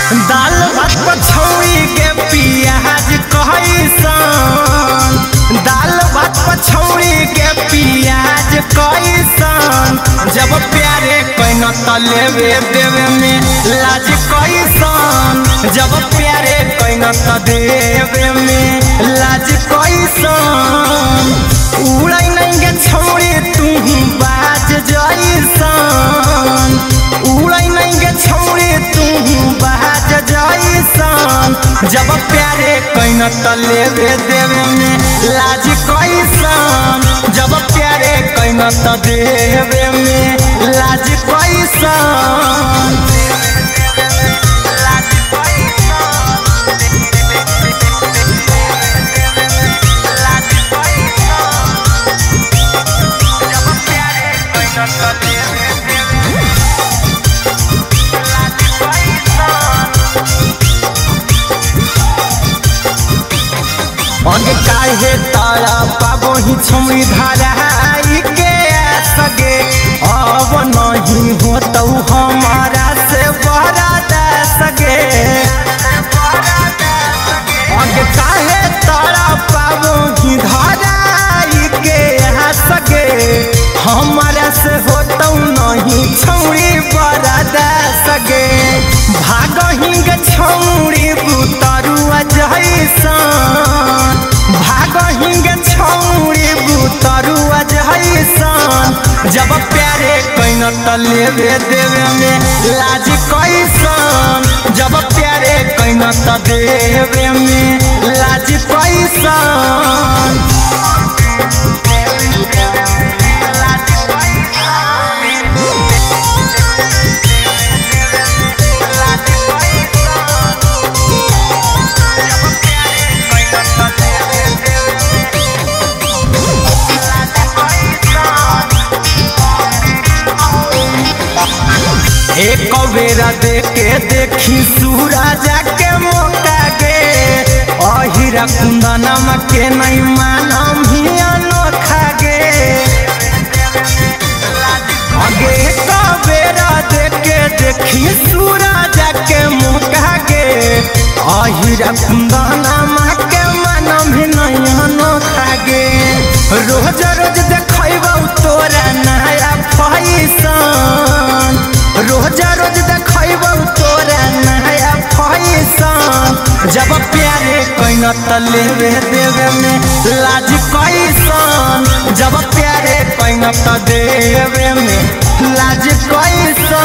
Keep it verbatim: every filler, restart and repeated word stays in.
दाल भात पछौड़ी के पियाज कैसन, दाल भात पछौड़ी के पियाज कैसन, जब प्यारे कैन त लेवे देवे में लाज कैसन, जब प्यारे कैन त देवे में लाज कैसन। उड़ै नहीं गे छौड़ी तू बाज जैसन, उड़ै नहीं गे छौड़ी तू बाज जैसन, जब प्यारे कैन त लेवे देवे में लाज कैसन, जब प्यारे कैन त देवे में लाज कैसन। अगे काहे तारा पाबो ही छौड़ी धराई के सगे, अब नहीं होतौ हमारा से बड़ा दे सगे। अगे काहे तारा पाबो ही धराई के सगे, हमारा से होतौ नहीं छौड़ी बड़ा दे सगे। भागही गे छौड़ी बुतरुआ जैसन, भागही गे छौड़ी बुतरुआ जैसन, जब प्यारे कैन त लेवे देवे में लाज कैसन, जब प्यारे कैन त देवे में लाज कैसन। एक बेरा देखे देखी सूरज के मौका गे, अहिरा कुंदनम के नहीं मानम ही अनोखा गे। अगे एक बेरा देखे देखी सूरज के मौका गे, अहिरा कुंदनम के मानम ही नहीं अनोखा गे। रोज रोज देखबौ तोरा नया फैशन, रोज रोज देखबौ तोरा नया फैशन, जब प्यारे कैन त लेवे देवे में लाज कैसन, जब प्यारे कैन त देवे में लाज कैसन।